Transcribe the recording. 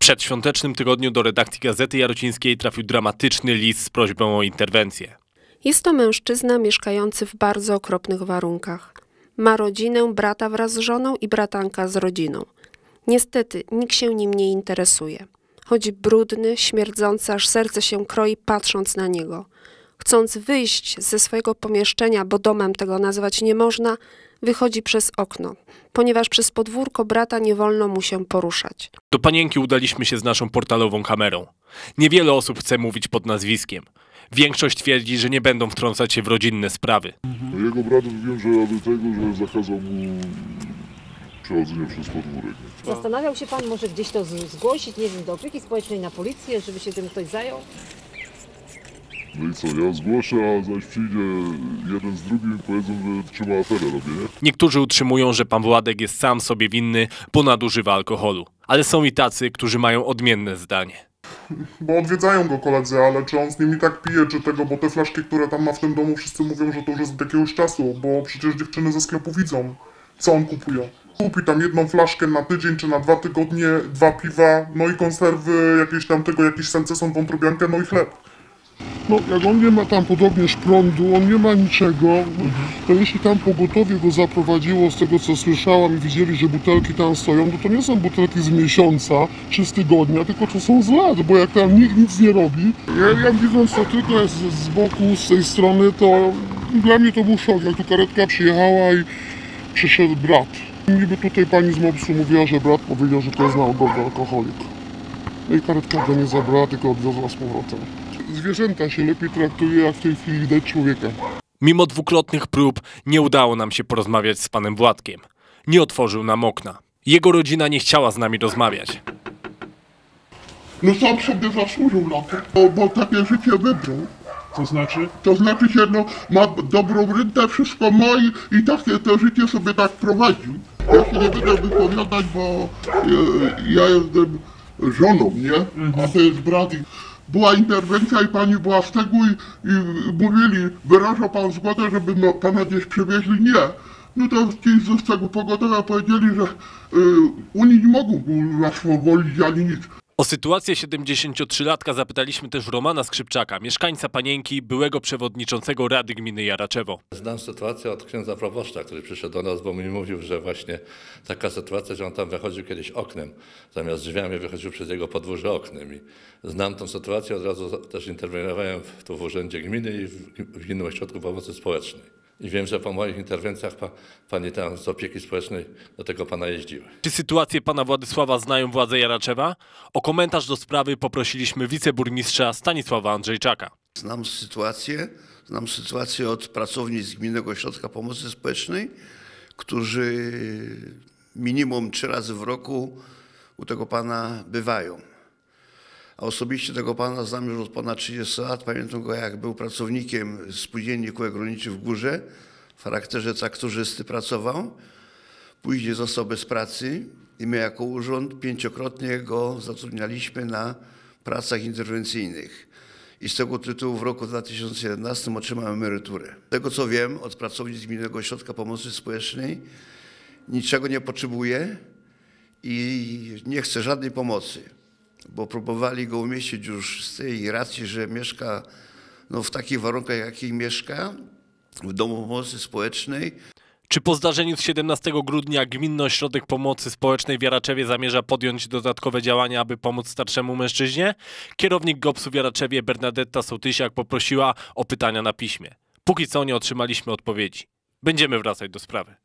przedświątecznym tygodniu do redakcji Gazety Jarocińskiej trafił dramatyczny list z prośbą o interwencję. Jest to mężczyzna mieszkający w bardzo okropnych warunkach. Ma rodzinę, brata wraz z żoną i bratanka z rodziną. Niestety nikt się nim nie interesuje. Chodzi brudny, śmierdzący, aż serce się kroi patrząc na niego. Chcąc wyjść ze swojego pomieszczenia, bo domem tego nazwać nie można, wychodzi przez okno, ponieważ przez podwórko brata nie wolno mu się poruszać. Do panienki udaliśmy się z naszą portalową kamerą. Niewiele osób chce mówić pod nazwiskiem. Większość twierdzi, że nie będą wtrącać się w rodzinne sprawy. Jego brat wiem, że do tego, że zakazał mu przechodzenia przez podwórek. Zastanawiał się pan może gdzieś to zgłosić, nie wiem, do opieki społecznej, na policję, żeby się tym ktoś zajął? No i co, ja zgłoszę, a zaś przyjdzie jeden z drugim i powiedzą, że trzeba aferę robię, nie? Niektórzy utrzymują, że pan Władek jest sam sobie winny, bo nadużywa alkoholu. Ale są i tacy, którzy mają odmienne zdanie. Bo odwiedzają go koledzy, ale czy on z nimi tak pije, czy tego, bo te flaszki, które tam ma w tym domu, wszyscy mówią, że to już jest od jakiegoś czasu, bo przecież dziewczyny ze sklepu widzą, co on kupuje. Kupi tam jedną flaszkę na tydzień, czy na 2 tygodnie, 2 piwa, no i konserwy, jakieś tam tego, jakiś senceson, wątrobiankę, no i chleb. No, jak on nie ma tam podobnież prądu, on nie ma niczego, to jeśli tam pogotowie go zaprowadziło, z tego co słyszałam i widzieli, że butelki tam stoją, to nie są butelki z miesiąca czy z tygodnia, tylko to są z lat, bo jak tam nikt nic nie robi, ja widząc to tylko jest z boku, z tej strony, to dla mnie to był szok, jak tu karetka przyjechała i przyszedł brat. Niby tutaj pani z MOPS-u mówiła, że brat powiedział, że to jest nałogowy alkoholik. No i karetka go nie zabrała, tylko odwiozła z powrotem. Zwierzęta się lepiej traktuje, jak w tej chwili widać człowieka. Mimo dwukrotnych prób nie udało nam się porozmawiać z panem Władkiem. Nie otworzył nam okna. Jego rodzina nie chciała z nami rozmawiać. No sam sobie zasłużył na to, bo takie życie wybrał. To znaczy? To znaczy się, no, ma dobrą rentę, wszystko ma i takie to życie sobie tak prowadził. Ja się nie będę wypowiadać, bo ja jestem żoną, nie? A to jest brat. Była interwencja i pani była z tego i mówili, wyraża pan zgodę, żeby pana gdzieś przewieźli? Nie. No to ci z tego pogotowia powiedzieli, że oni nie mogą nas powolić ani nic. O sytuację 73-latka zapytaliśmy też Romana Skrzypczaka, mieszkańca Panienki, byłego przewodniczącego Rady Gminy Jaraczewo. Znam sytuację od księdza proboszcza, który przyszedł do nas, bo mi mówił, że właśnie taka sytuacja, że on tam wychodził kiedyś oknem, zamiast drzwiami wychodził przez jego podwórze oknem. I znam tą sytuację, od razu też interweniowałem w urzędzie gminy i w Gminnym Ośrodku Pomocy Społecznej. I wiem, że po moich interwencjach pani tam z opieki społecznej do tego pana jeździły. Czy sytuację pana Władysława znają władze Jaraczewa? O komentarz do sprawy poprosiliśmy wiceburmistrza Stanisława Andrzejczaka. Znam sytuację od pracownic Gminnego Ośrodka Pomocy Społecznej, którzy minimum 3 razy w roku u tego pana bywają. A osobiście tego pana znam już od ponad 30 lat. Pamiętam go, jak był pracownikiem Spółdzielni Kółek Rolniczych w Górze. W charakterze traktorzysty pracował. Później został bez pracy i my jako urząd 5-krotnie go zatrudnialiśmy na pracach interwencyjnych. I z tego tytułu w roku 2011 otrzymał emeryturę. Z tego co wiem od pracownic Gminnego Ośrodka Pomocy Społecznej niczego nie potrzebuje i nie chce żadnej pomocy. Bo próbowali go umieścić już z tej racji, że mieszka w takich warunkach, jakich mieszka, w domu pomocy społecznej. Czy po zdarzeniu z 17 grudnia Gminny Ośrodek Pomocy Społecznej w Jaraczewie zamierza podjąć dodatkowe działania, aby pomóc starszemu mężczyźnie? Kierownik GOPS-u w Jaraczewie Bernadetta Sołtysiak poprosiła o pytania na piśmie. Póki co nie otrzymaliśmy odpowiedzi. Będziemy wracać do sprawy.